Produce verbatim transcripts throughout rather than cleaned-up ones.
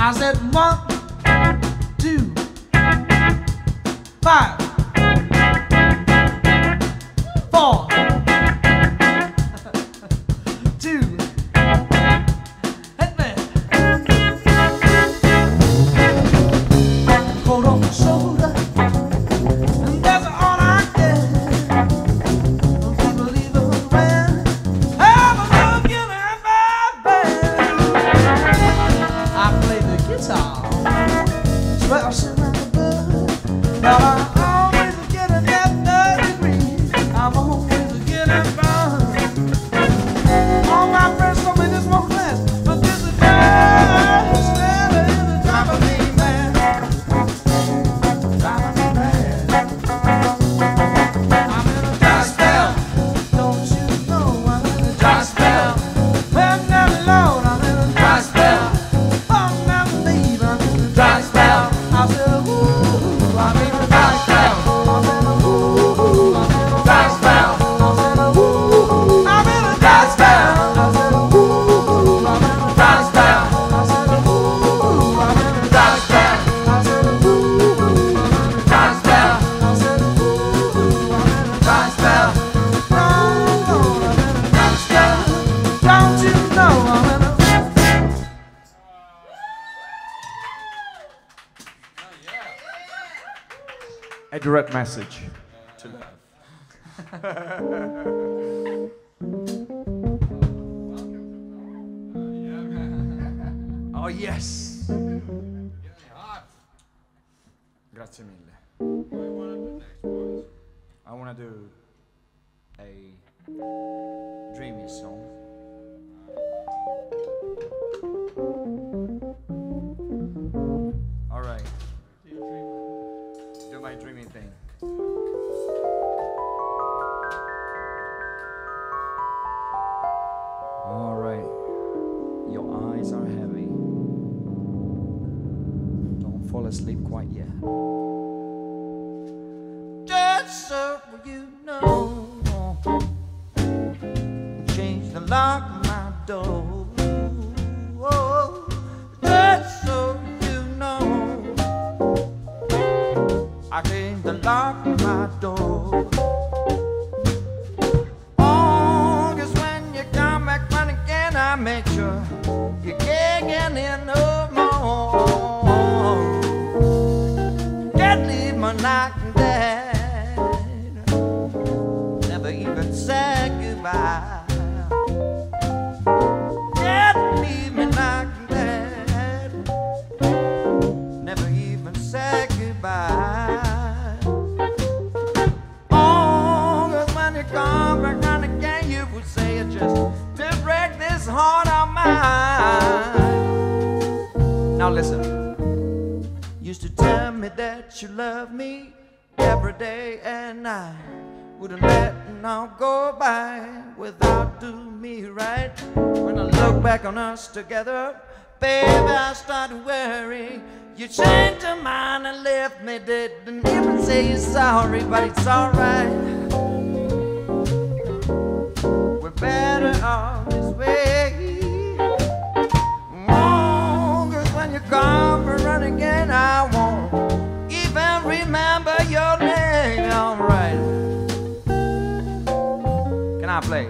I said one, two, five, four, two, hit me. Cold on my shoulder, and that's all I get. People even when I'm looking at my bed. I play the guitar, splashing like a bird, but I always get a that third degree. I'm always getting burned. All my friends told me this won't last, but this is just standing in the top of me, man. Driving me mad. I'm in a dry spell. Don't you know I'm in a dry spell? When I'm alone, I'm in a dry spell. Oh, never leave, I'm in a dry spell. I said, ooh, I'm in a dry spell. I'm in a ooh, I'm in a dry spell. I said, ooh, I'm in a dry spell. I said, ooh, I'm in a dry spell. I said, ooh, I'm in a dry spell. I said, ooh, I'm in a dry spell. I said, ooh, I'm in a dry spell. No, no, I'm in a dry spell. Don't you know I'm in a A direct message to love. Oh yes. Grazie mille. I want to do a dreamy song. All right. Do my dreamy thing. All right. Your eyes are heavy. Don't fall asleep quite yet. Just so you know, change the lock on my door. Oh, just so you know, I changed the lock on my door. Oh, 'cause when you come back run again, I make sure you can't get in no more. Can't leave my knock dead. Never even said goodbye. Can't leave me knock dead. Never even said goodbye. Oh, 'cause when you come back round again, you would say it just to break this heart of mine. Now listen. Used to tell me that you love me every day and night. Wouldn't let now go by without doing me right. When I look back on us together, baby, I started worrying. You changed your mind and left me, didn't even say you're sorry, but it's alright. We're better off this way. Oh, 'cause when you come and run again, I won't even remember your name. Alright. Can I play?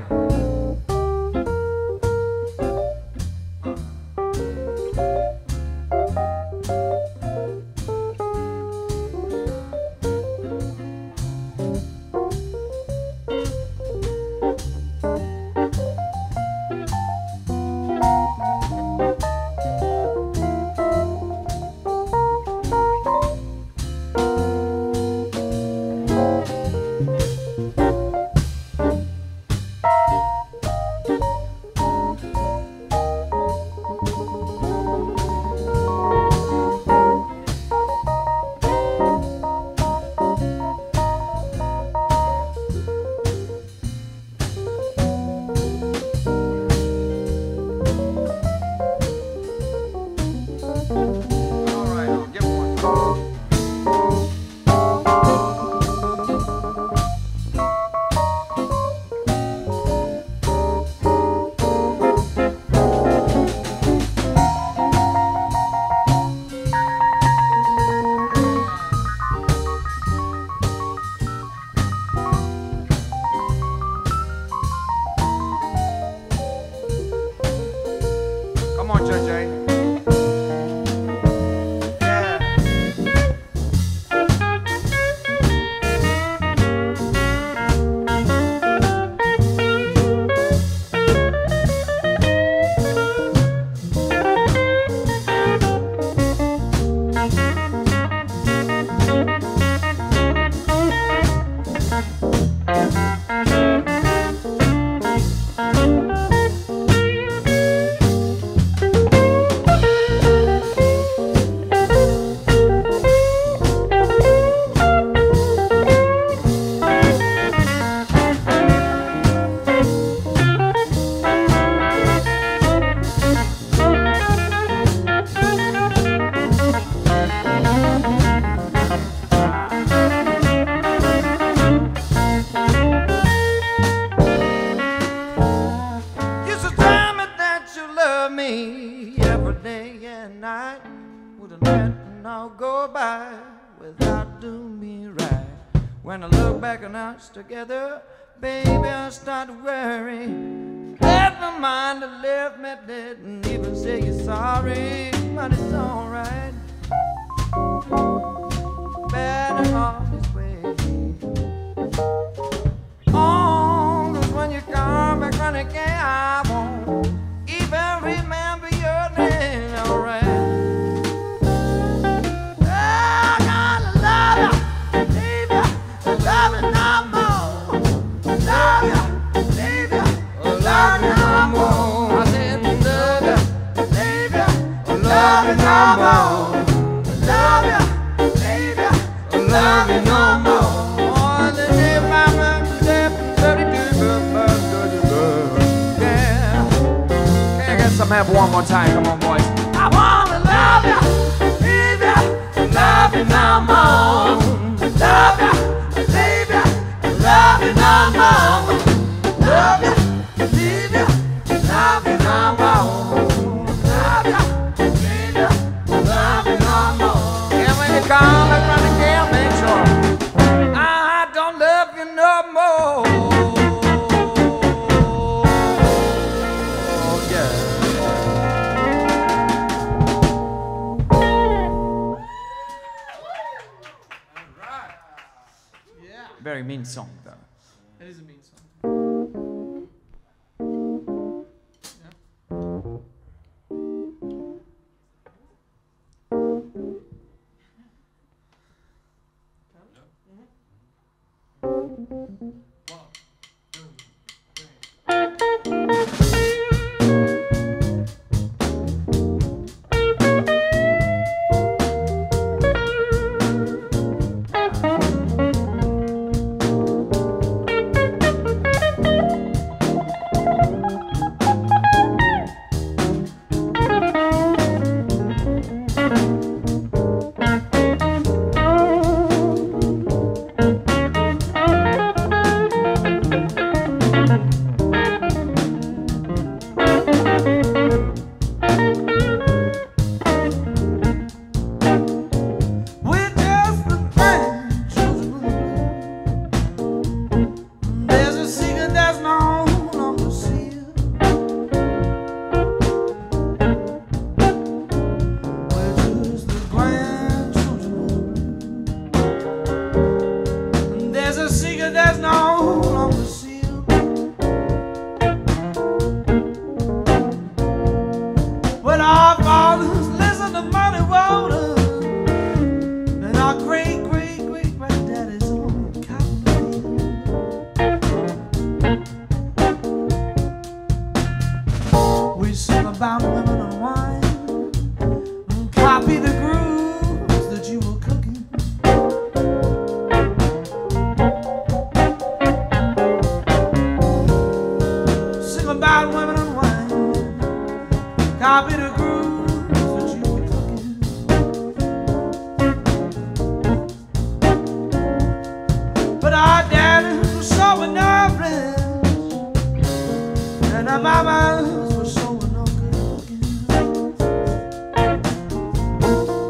and night wouldn't let no go by without doing me right. When I look back on us together, baby, I start to worry. Never mind to live me, didn't even say you're sorry, but it's alright. Better off this way. Oh, 'cause when you come back on again, I won't even remember your name, alright. Oh, gonna love you, leave you, love you no more. Love you, leave you, love you no more. I said love you, leave you, love you no more. Love you, leave you, love you no more. Oh, the day my man said thirty-two, yeah. Can I get some help one more time? Come on, boys. I wanna love you, leave you, love you no more. Love you, leave you, love you no more. Love you, leave you, love you no more. Love you, leave you, love you no more. And when you call and run again, make sure I don't love you no more. Oh, yeah. Yeah. Very mean song, though. It is a mean song. Yeah. We're just the grandchildren. There's a secret that's known on the seal. We're just the grandchildren. There's a secret that's known on the seal. When our fathers listened to muddy water, and our great, great, great granddaddies on cotton fields. We sing about women and wine, and copy the grooves that you were cooking. Sing about women and wine, copy the grooves that you were cooking. But our daddies were so nervous, and our mamas were so no good looking.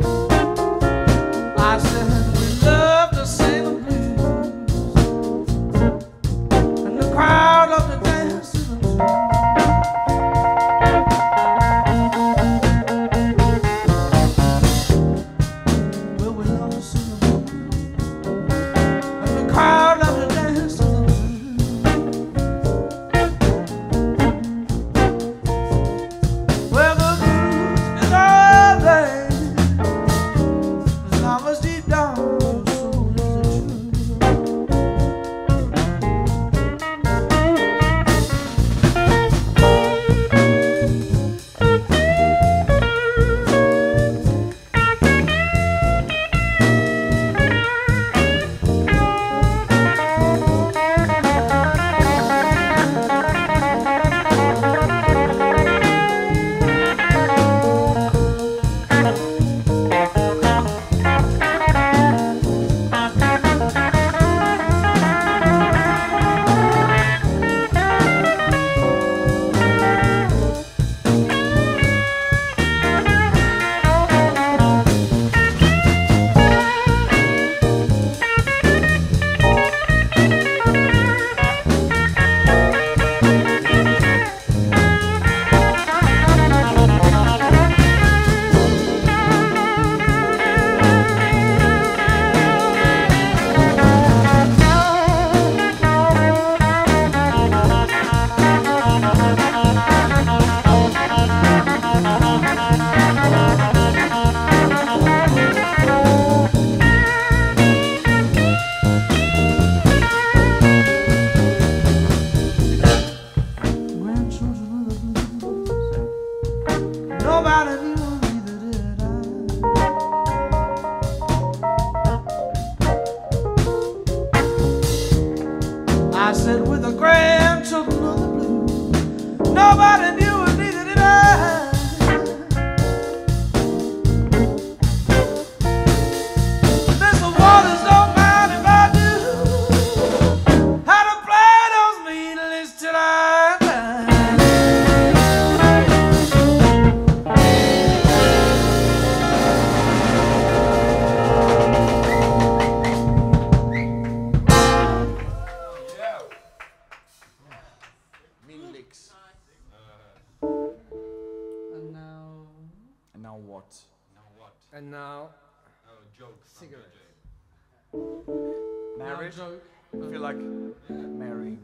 now what? Now what? And now, Oh, joke. cigarette. Marriage? Now joke. I feel like marrying.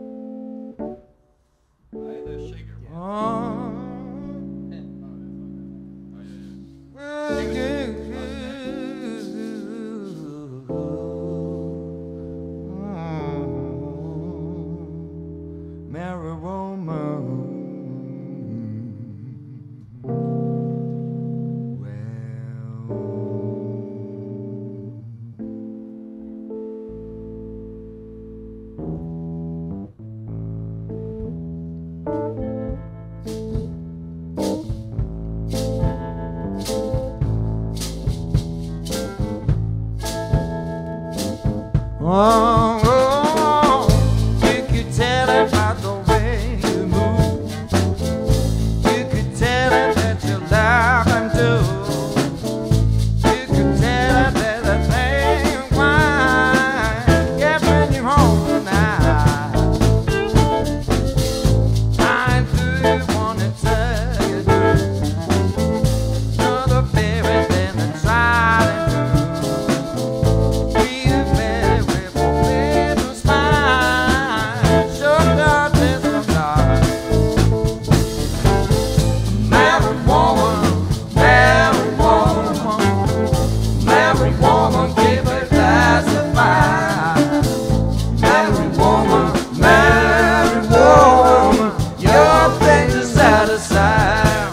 Either shaker. Oh. Marry woman. Oh, oh, you could tell it by the way you move. You could tell it that you love him too. You could tell it that the thing why yeah, bring you home tonight. I do want to tell you do. You're the very thing that's right and true. You very with a little smile. Sure does this from God. Married woman, married woman, married woman, keep it classified. Married woman, married woman, your things are satisfied.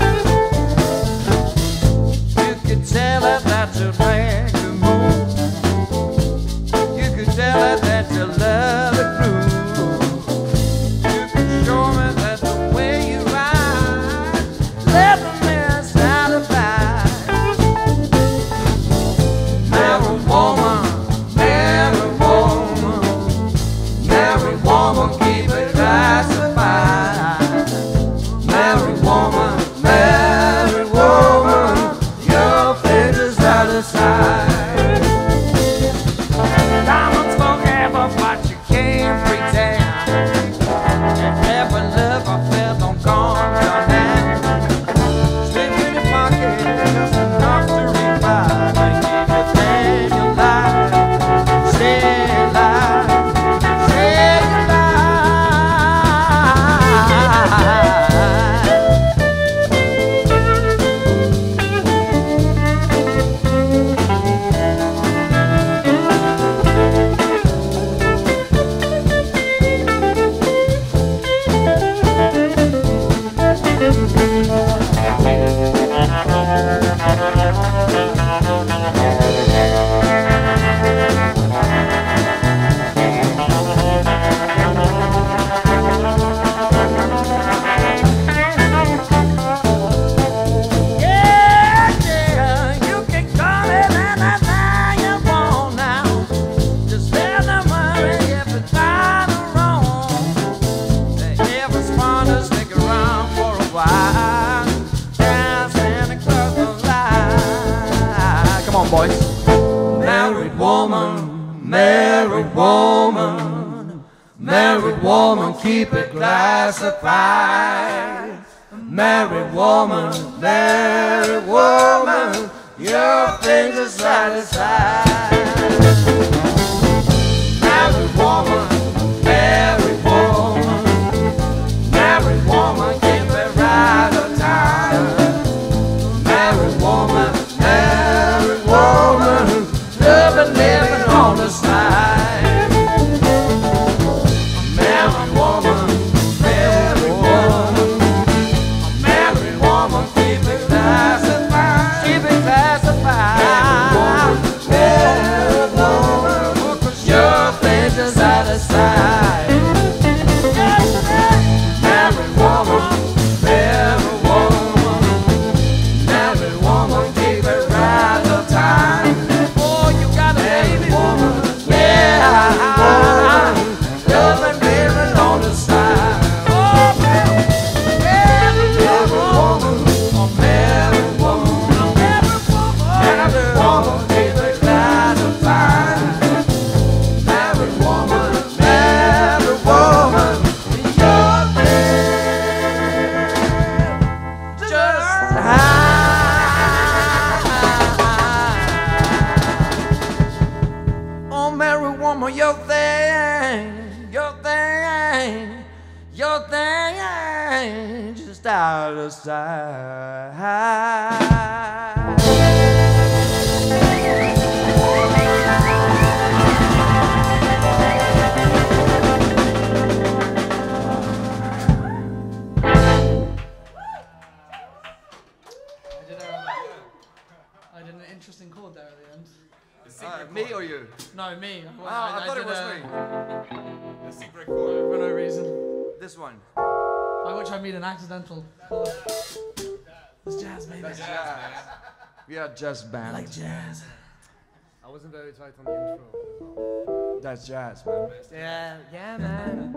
You could tell her that you like to move. You could tell her that you love the groove. You could show her that the way you ride, let the man satisfied. Married woman, married woman, married woman, keep it classified. Married woman, married woman, your fate is satisfied. Diamonds forever, but you can't pretend. And every love I felt don't come to an end. Slip in your pocket, just enough to revive and give you thing you like. Stay alive, stay Yeah, yeah, you can call it anything you want now. Just let them worry if it's right or wrong. The evil's fun to stick around for a while. Dancing across the line. Come on, boys. Married woman, married woman, married woman, keep it classified. Married woman, married woman, your things are satisfied. Married woman, married woman, married woman, keep it right on time. Married woman, married woman, loving, living on the side. Married woman, married woman, married woman, keep it classified. Keep it classified. Married woman, your things are satisfied. Married woman, married woman, married woman, keep I did an interesting chord there at the end. Uh, me or you? No, me. Oh, I, I thought it was a, me. The secret chord. For no reason. This one. By which I mean an accidental chord. It's jazz, baby. That's jazz. We are jazz band. I like jazz. I wasn't very tight on the intro. That's jazz, man. Yeah, yeah, man.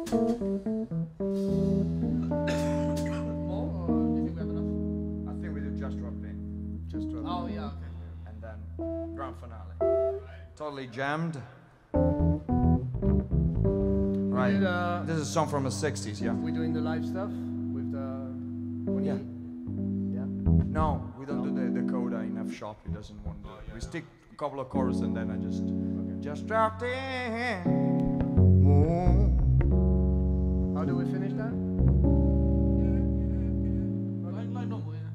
More, or do you think we have enough? I think we do just drop in. Just drop. Oh, yeah, okay. And then grand finale. Totally jammed. Right. did, uh, This is a song from the sixties, yeah? We're doing the live stuff with the. When Yeah. he- yeah. No, we don't do the, the coda in F sharp. He doesn't want to. We stick a couple of chords and then I just just dropped in. Ooh. How do we finish that? Like, like normal, yeah.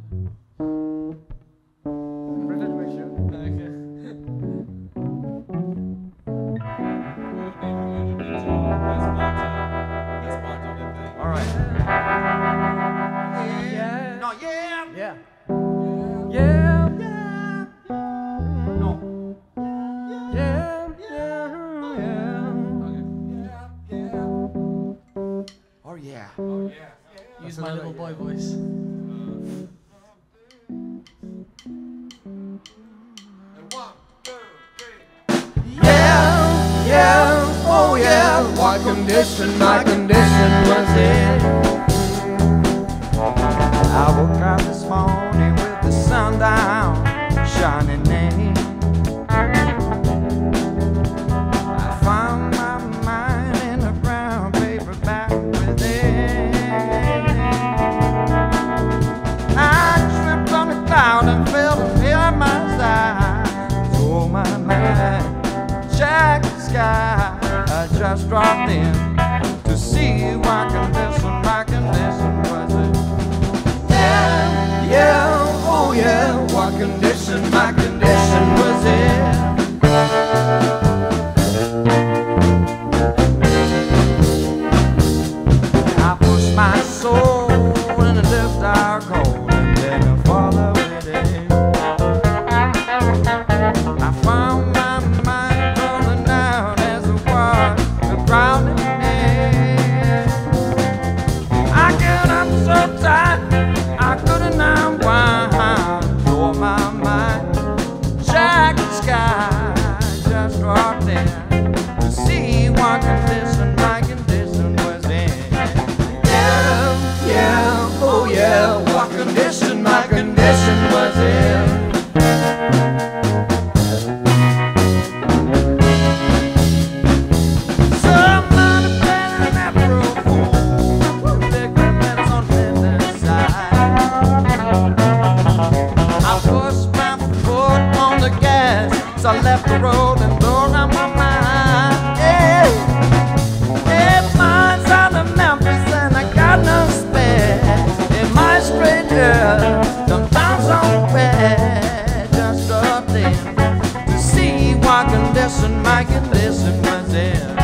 Better to make sure. Okay. All right. Yeah. No, yeah. Yeah. Yeah. Yeah. No. Yeah. Yeah. Oh yeah. Use my little boy voice. Yeah, yeah, oh yeah. What condition my condition was in? I woke up this morning with the sun down, shining in. I found my mind in a brown paper bag within. I tripped on a cloud and fell to hear my side. So my mind checked the sky. I just dropped in to see what condition my condition was in. Yeah, yeah, oh yeah, what condition my condition was in. I pushed my soul in a deep dark hole and then I followed it in. I found my mind falling down as the water drowning in. I get up so tired I couldn't unwind. Blow my mind, check the sky, just dropped in to see what condition my condition was in. Yeah, yeah, oh yeah, what condition my condition was in. Somebody playing an Afro-phone, big red letters on the inside. I pushed my foot on the gas, so I left the road and blown out my mind. Yeah, yeah, mine's out of Memphis and I got no spare. In my straight girl, sometimes I'm wet. Just up there to see what condition my condition was in.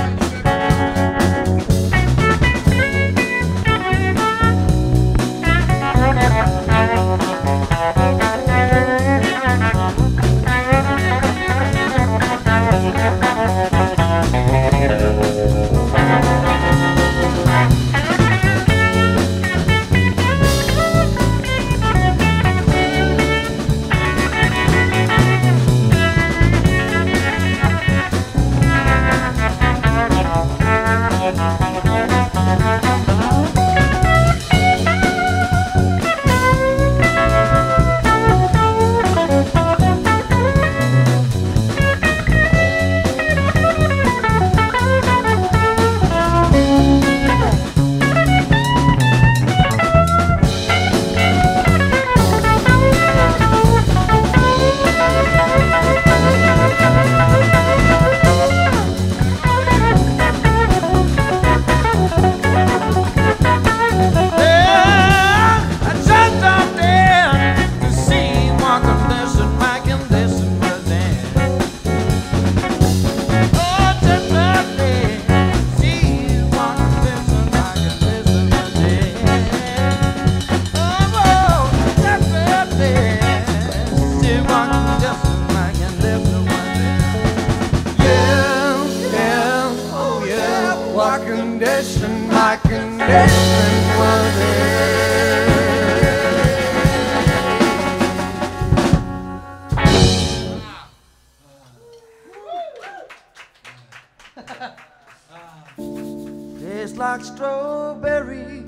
Yeah, what condition my condition was in. Yeah, yeah, oh yeah. What condition my condition was in. Tastes like strawberry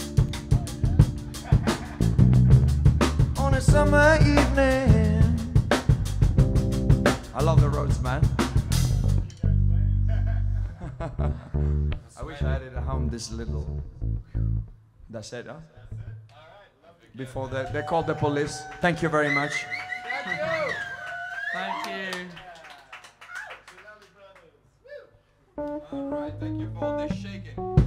on a summer evening. I love the roads, man. I wish I had it at home this little. That's it, huh? Before they, they called the police. Thank you very much. Thank you. Thank you. All right, thank you for all this shaking.